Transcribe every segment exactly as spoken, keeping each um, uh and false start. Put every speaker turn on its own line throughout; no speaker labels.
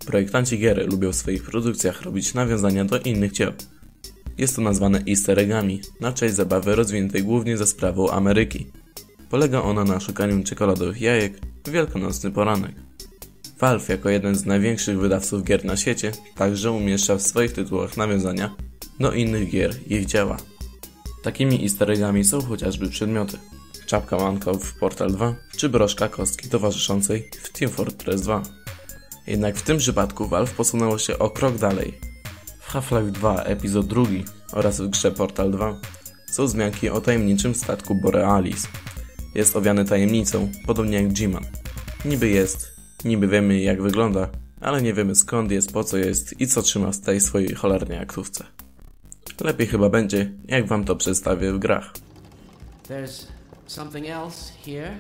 Projektanci gier lubią w swoich produkcjach robić nawiązania do innych dzieł. Jest to nazwane easter eggami, na cześć zabawy rozwiniętej głównie za sprawą Ameryki. Polega ona na szukaniu czekoladowych jajek w wielkanocny poranek. Valve jako jeden z największych wydawców gier na świecie także umieszcza w swoich tytułach nawiązania do innych gier ich dzieła. Takimi easter eggami są chociażby przedmioty: czapka manka w Portal dwa czy broszka kostki towarzyszącej w Team Fortress dwa. Jednak w tym przypadku Valve posunęło się o krok dalej. W Half-Life dwa epizod drugi oraz w grze Portal dwa są wzmianki o tajemniczym statku Borealis. Jest owiany tajemnicą, podobnie jak G-Man. Niby jest, niby wiemy jak wygląda, ale nie wiemy skąd jest, po co jest i co trzyma w tej swojej cholernej aktówce. Lepiej chyba będzie, jak wam to przedstawię w grach.
There's something else here.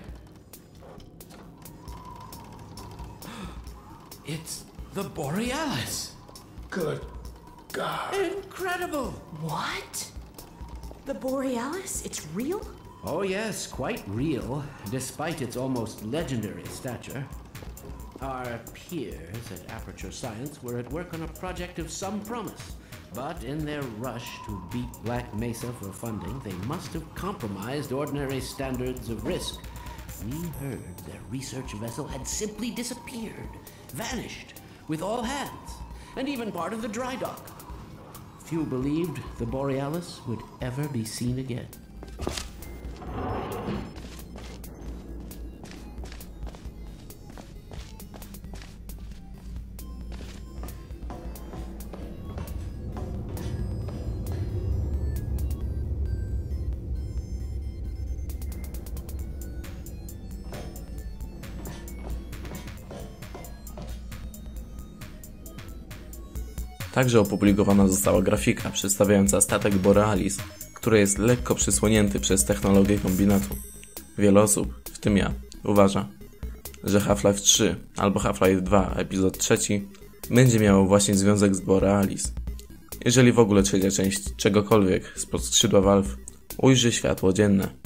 It's the Borealis.
Good God.
Incredible.
What? The Borealis? It's real?
Oh yes, quite real, despite its almost legendary stature. Our peers at Aperture Science were at work on a project of some promise, but in their rush to beat Black Mesa for funding, they must have compromised ordinary standards of risk. We heard their research vessel had simply disappeared, vanished, with all hands, and even part of the dry dock. Few believed the Borealis would ever be seen again.
Także opublikowana została grafika przedstawiająca statek Borealis, który jest lekko przysłonięty przez technologię kombinatu. Wiele osób, w tym ja, uważa, że Half-Life trzy albo Half-Life dwa epizod trzeci będzie miało właśnie związek z Borealis. Jeżeli w ogóle trzecia część czegokolwiek spod skrzydła Valve ujrzy światło dzienne.